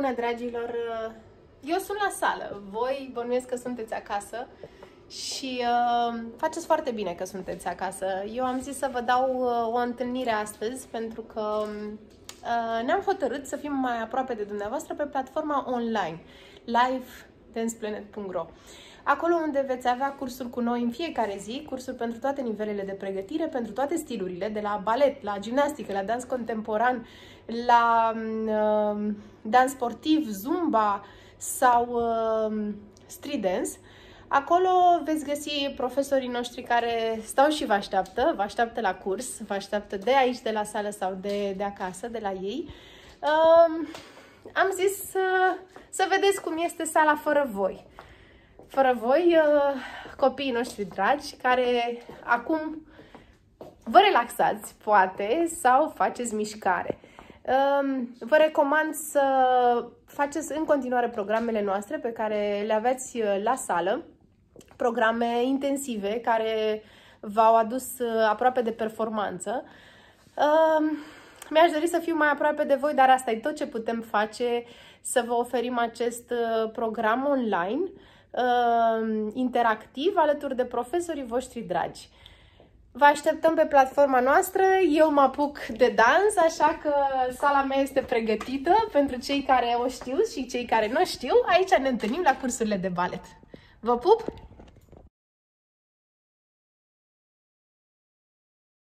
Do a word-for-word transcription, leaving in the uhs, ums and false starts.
Bună, dragilor! Eu sunt la sală, voi bănuiesc că sunteți acasă și uh, faceți foarte bine că sunteți acasă. Eu am zis să vă dau uh, o întâlnire astăzi pentru că uh, ne-am hotărât să fim mai aproape de dumneavoastră pe platforma online live dance planet punct ro. Acolo unde veți avea cursuri cu noi în fiecare zi, cursuri pentru toate nivelele de pregătire, pentru toate stilurile, de la balet, la gimnastică, la dans contemporan, la uh, dans sportiv, zumba sau uh, street dance. Acolo veți găsi profesorii noștri care stau și vă așteaptă, vă așteaptă la curs, vă așteaptă de aici, de la sală sau de, de acasă, de la ei. Uh, am zis să, să vedeți cum este sala fără voi. Fără voi, copiii noștri dragi, care acum vă relaxați, poate, sau faceți mișcare. Vă recomand să faceți în continuare programele noastre pe care le aveți la sală, programe intensive care v-au adus aproape de performanță. Mi-aș dori să fiu mai aproape de voi, dar asta e tot ce putem face, să vă oferim acest program online, interactiv, alături de profesorii voștri dragi. Vă așteptăm pe platforma noastră, eu mă apuc de dans, așa că sala mea este pregătită pentru cei care o știu și cei care nu știu. Aici ne întâlnim la cursurile de balet. Vă pup!